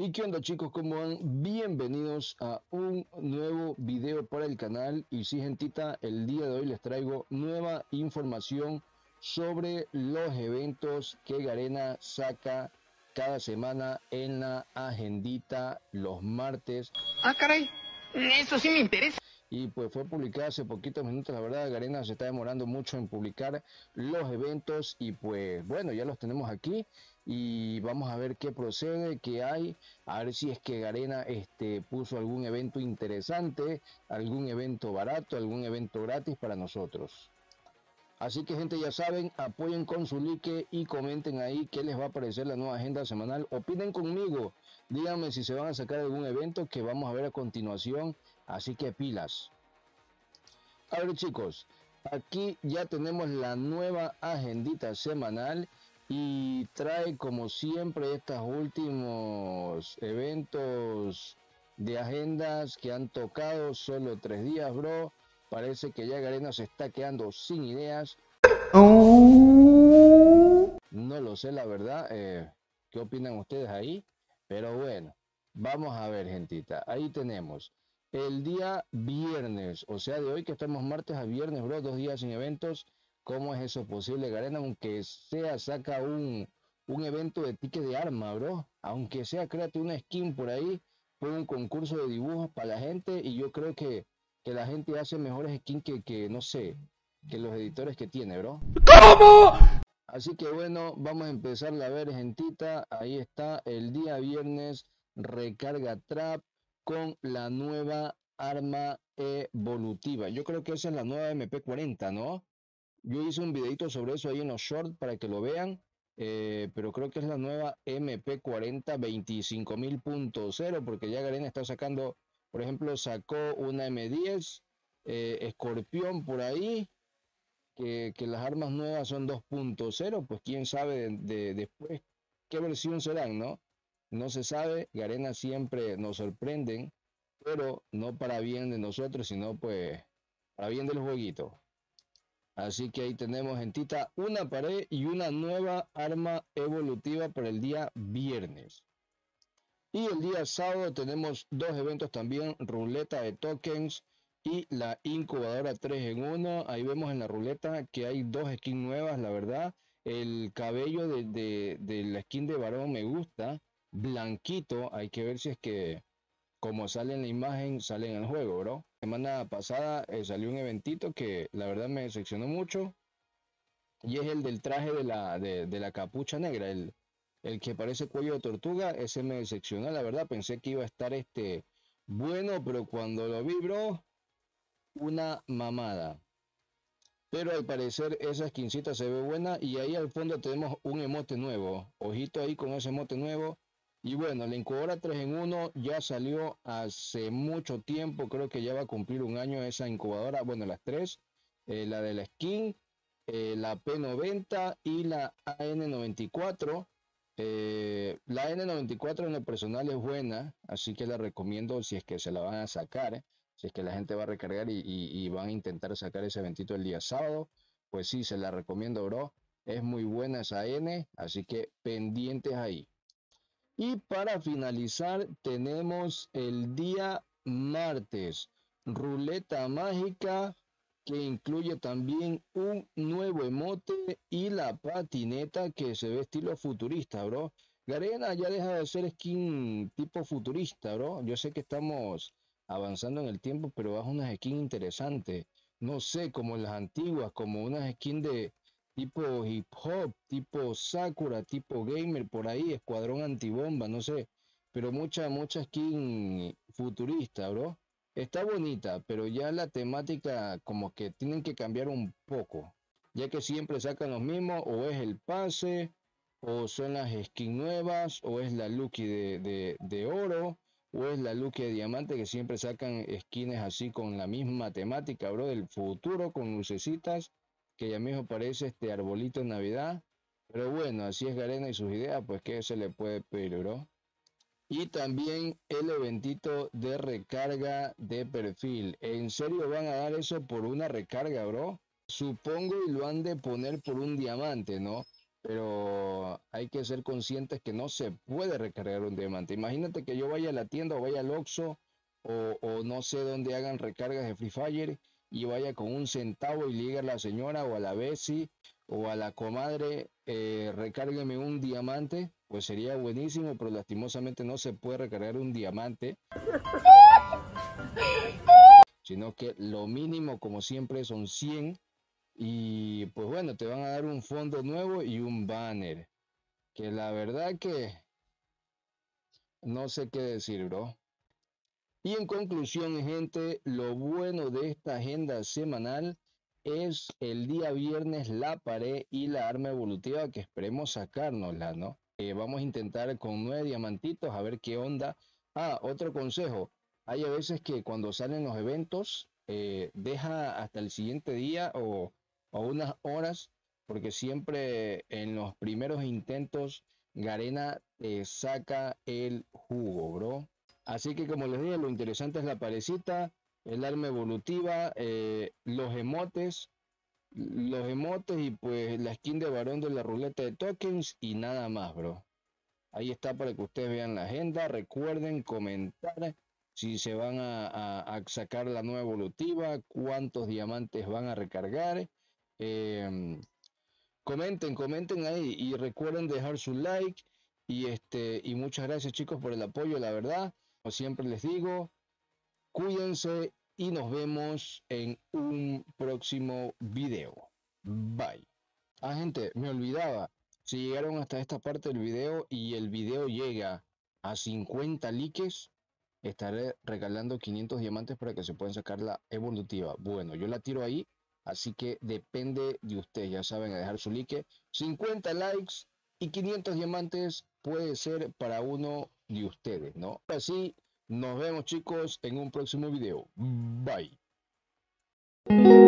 ¿Y qué onda chicos? ¿Cómo van? Bienvenidos a un nuevo video para el canal. Y sí, gentita, el día de hoy les traigo nueva información sobre los eventos que Garena saca cada semana en la agendita los martes. Ah, caray, eso sí me interesa. Y pues fue publicada hace poquitos minutos. La verdad, Garena se está demorando mucho en publicar los eventos y pues bueno, ya los tenemos aquí y vamos a ver qué procede, qué hay, a ver si es que Garena puso algún evento interesante, algún evento barato, algún evento gratis para nosotros. Así que gente, ya saben, apoyen con su like y comenten ahí qué les va a parecer la nueva agenda semanal. Opinen conmigo, díganme si se van a sacar algún evento que vamos a ver a continuación. Así que pilas. A ver chicos, aquí ya tenemos la nueva agendita semanal y trae como siempre estos últimos eventos de agendas que han tocado solo 3 días, bro. Parece que ya Garena se está quedando sin ideas. No lo sé, la verdad. ¿Qué opinan ustedes ahí? Pero bueno, vamos a ver, gentita. Ahí tenemos el día viernes, o sea, de hoy que estamos martes a viernes, bro, 2 días sin eventos. ¿Cómo es eso posible, Garena? Aunque sea, saca un evento de ticket de arma, bro. Aunque sea, créate una skin por ahí, pon un concurso de dibujos para la gente y yo creo que la gente hace mejores skins que, no sé, que los editores que tiene, bro. ¿Cómo? Así que bueno, vamos a empezar a ver, gentita. Ahí está el día viernes, recarga trap con la nueva arma evolutiva. Yo creo que esa es la nueva MP40, ¿no? Yo hice un videito sobre eso ahí en los shorts para que lo vean, pero creo que es la nueva MP40 25.000.0 porque ya Garena está sacando, por ejemplo, sacó una M10, Escorpión por ahí, que las armas nuevas son 2.0, pues quién sabe después qué versión serán, ¿no? No se sabe, Garena siempre nos sorprenden, pero no para bien de nosotros, sino pues para bien del jueguito. Así que ahí tenemos, gentita, una pared y una nueva arma evolutiva para el día viernes. Y el día sábado tenemos dos eventos también, ruleta de tokens y la incubadora 3 en 1. Ahí vemos en la ruleta que hay dos skins nuevas, la verdad. El cabello de la skin de varón me gusta, blanquito. Hay que ver si es que como sale en la imagen, sale en el juego, bro. La semana pasada salió un eventito que la verdad me decepcionó mucho y es el del traje de la capucha negra, el que parece cuello de tortuga. Ese me decepcionó, la verdad. Pensé que iba a estar bueno, pero cuando lo vi, bro, una mamada. Pero al parecer esa skincita se ve buena y ahí al fondo tenemos un emote nuevo. Ojito ahí con ese emote nuevo. Y bueno, la incubadora 3 en 1 ya salió hace mucho tiempo, creo que ya va a cumplir un año esa incubadora, bueno, las tres, la de la skin, la P90 y la AN94. La N94 en lo personal es buena, así que la recomiendo si es que se la van a sacar, si es que la gente va a recargar y van a intentar sacar ese eventito el día sábado, pues sí, se la recomiendo, bro. Es muy buena esa N, así que pendientes ahí. Y para finalizar, tenemos el día martes, ruleta mágica, que incluye también un nuevo emote y la patineta que se ve estilo futurista, bro. Garena ya deja de ser skin tipo futurista, bro. Yo sé que estamos avanzando en el tiempo, pero es una skin interesante. No sé, como las antiguas, como una skin de tipo hip hop, tipo Sakura, tipo gamer, por ahí, escuadrón antibomba, no sé, pero mucha skin futurista, bro. Está bonita, pero ya la temática como que tienen que cambiar un poco, ya que siempre sacan los mismos, o es el pase, o son las skins nuevas, o es la Lucky de oro, o es la Lucky de diamante, que siempre sacan skins así con la misma temática, bro, del futuro, con lucecitas que ya mismo parece este arbolito de Navidad. Pero bueno, así es Garena y sus ideas, pues que se le puede pedir, bro. Y también el eventito de recarga de perfil. ¿En serio van a dar eso por una recarga, bro? Supongo y lo han de poner por un diamante, ¿no? pero hay que ser conscientes que no se puede recargar un diamante. Imagínate que yo vaya a la tienda o vaya al Oxxo o no sé dónde hagan recargas de Free Fire y vaya con un centavo y le diga a la señora o a la Bessie o a la comadre, recárgueme un diamante, pues sería buenísimo, pero lastimosamente no se puede recargar un diamante, sino que lo mínimo como siempre son 100 y pues bueno, te van a dar un fondo nuevo y un banner, que la verdad que no sé qué decir, bro. Y en conclusión, gente, lo bueno de esta agenda semanal es el día viernes la pared y la arma evolutiva que esperemos sacárnosla, ¿no? Vamos a intentar con 9 diamantitos a ver qué onda. Ah, otro consejo. Hay a veces que cuando salen los eventos, deja hasta el siguiente día o unas horas, porque siempre en los primeros intentos Garena saca el jugo, bro. Así que como les dije, lo interesante es la parecita, el arma evolutiva, los emotes y pues la skin de varón de la ruleta de tokens y nada más, bro. Ahí está para que ustedes vean la agenda. Recuerden comentar si se van a sacar la nueva evolutiva, cuántos diamantes van a recargar. Comenten ahí y recuerden dejar su like y muchas gracias chicos por el apoyo, la verdad. Como siempre les digo, cuídense y nos vemos en un próximo video. Bye. Ah, gente, me olvidaba. Si llegaron hasta esta parte del video y el video llega a 50 likes, estaré regalando 500 diamantes para que se puedan sacar la evolutiva. Bueno, yo la tiro ahí, así que depende de ustedes. Ya saben, a dejar su like. 50 likes y 500 diamantes puede ser para uno de ustedes, ¿no? Así, nos vemos chicos en un próximo video. Bye.